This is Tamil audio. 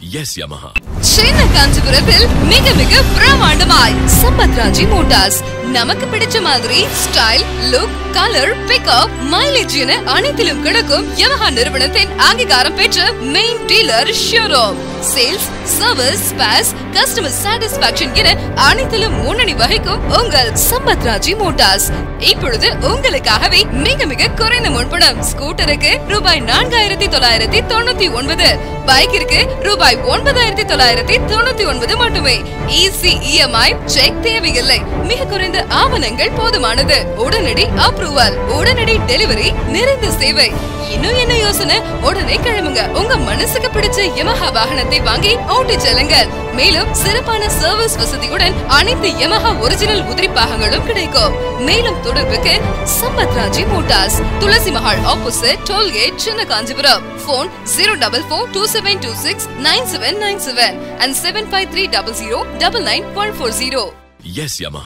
Yes, Yamaha. சென்னை காஞ்சிபுரத்தில் மிக மிக பிரமாண்டமாய் சம்பத் ராஜி மோட்டார்ஸ். நமக்கு பிடிச்ச மாதிரி style, look, colour, pickup, mileage என அனைத்திலும் கிடைக்கும் யமஹா நிறுவனத்தின் அங்கீகாரம் பெற்ற main dealer showroom. Sales, service, spares, customer satisfaction என அனைத்திலும் முன்னணி வகிக்கும் உங்கள் சம்பத் ராஜி மோட்டார்ஸ். இப்பொழுது உங்களுக்காகவே மிக மிக குறைந்த முன்பணம். ஸ்கூட்டருக்கு ரூபாய் 4999, பைக்கிற்கு ரூபாய் 9999 மட்டுமே. ஈஸி இஎம்ஐ, செக் தேவையில்லை. மிக குறைந்த ஆவணங்கள் போதுமானது. உடனடி அப்ரூவல், உடனடி டெலிவரி, நிறைந்த சேவை. இன்னும் என்ன யோசனை? உடனே கிளம்புங்க. உங்க மனசுக்கு பிடிச்ச யமஹா வாகனத்தை வாங்கி ஓட்டி செல்லுங்கள். மேலும் சிறப்பான சர்வீஸ் வசதியுடன் அனைத்து யமஹா ஒரிஜினல் உதிரி பாகங்களும் கிடைக்கும். மேலும் தொடர்புக்கு Sampath Raji Motors, Thulasi Mahal opposite, toll gate, சின்ன Kanchipuram. Phone 04427269797 and 75300999140. Yes, Yamaha.